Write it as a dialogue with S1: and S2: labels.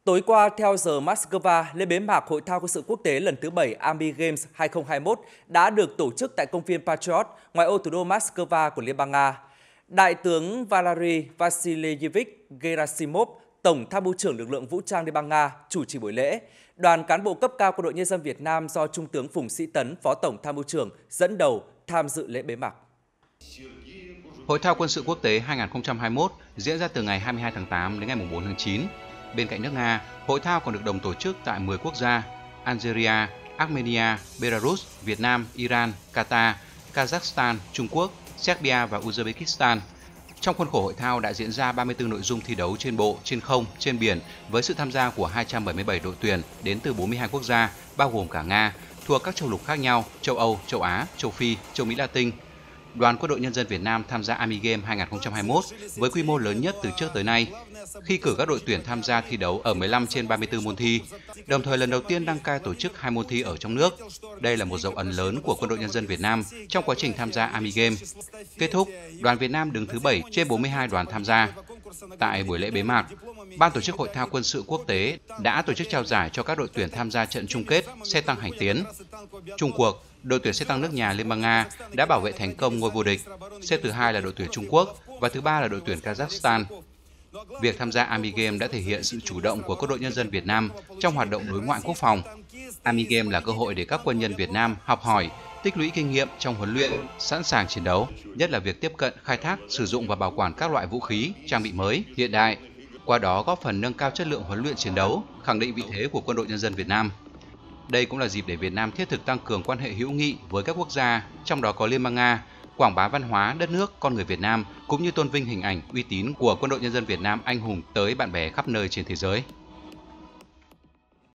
S1: Tối qua, theo giờ Moscow, lễ bế mạc Hội thao quân sự quốc tế lần thứ 7 Army Games 2021 đã được tổ chức tại công viên Patriot, ngoại ô thủ đô Moscow của Liên bang Nga. Đại tướng Valery Vasilyevich Gerasimov, Tổng tham mưu trưởng lực lượng vũ trang Liên bang Nga, chủ trì buổi lễ. Đoàn cán bộ cấp cao Quân đội Nhân dân Việt Nam do Trung tướng Phùng Sĩ Tấn, Phó Tổng tham mưu trưởng, dẫn đầu tham dự lễ bế mạc.
S2: Hội thao quân sự quốc tế 2021 diễn ra từ ngày 22 tháng 8 đến ngày 4 tháng 9. Bên cạnh nước Nga, hội thao còn được đồng tổ chức tại 10 quốc gia: Algeria, Armenia, Belarus, Việt Nam, Iran, Qatar, Kazakhstan, Trung Quốc, Serbia và Uzbekistan. Trong khuôn khổ hội thao đã diễn ra 34 nội dung thi đấu trên bộ, trên không, trên biển với sự tham gia của 277 đội tuyển đến từ 42 quốc gia, bao gồm cả Nga, thuộc các châu lục khác nhau: châu Âu, châu Á, châu Phi, châu Mỹ Latin. Đoàn Quân đội Nhân dân Việt Nam tham gia Army Games 2021 với quy mô lớn nhất từ trước tới nay, khi cử các đội tuyển tham gia thi đấu ở 15 trên 34 môn thi, đồng thời lần đầu tiên đăng cai tổ chức 2 môn thi ở trong nước. Đây là một dấu ấn lớn của Quân đội Nhân dân Việt Nam trong quá trình tham gia Army Games. Kết thúc, đoàn Việt Nam đứng thứ 7 trên 42 đoàn tham gia. Tại buổi lễ bế mạc, Ban tổ chức Hội thao quân sự quốc tế đã tổ chức trao giải cho các đội tuyển tham gia trận chung kết xe tăng hành tiến. Chung cuộc, đội tuyển xe tăng nước nhà Liên bang Nga đã bảo vệ thành công ngôi vô địch. Xếp thứ 2 là đội tuyển Trung Quốc và thứ 3 là đội tuyển Kazakhstan. Việc tham gia Army Games đã thể hiện sự chủ động của Quân đội Nhân dân Việt Nam trong hoạt động đối ngoại quốc phòng. Army Games là cơ hội để các quân nhân Việt Nam học hỏi, tích lũy kinh nghiệm trong huấn luyện, sẵn sàng chiến đấu, nhất là việc tiếp cận, khai thác, sử dụng và bảo quản các loại vũ khí, trang bị mới, hiện đại. Qua đó góp phần nâng cao chất lượng huấn luyện chiến đấu, khẳng định vị thế của Quân đội Nhân dân Việt Nam. Đây cũng là dịp để Việt Nam thiết thực tăng cường quan hệ hữu nghị với các quốc gia, trong đó có Liên bang Nga, quảng bá văn hóa, đất nước, con người Việt Nam, cũng như tôn vinh hình ảnh, uy tín của Quân đội Nhân dân Việt Nam anh hùng tới bạn bè khắp nơi trên thế giới.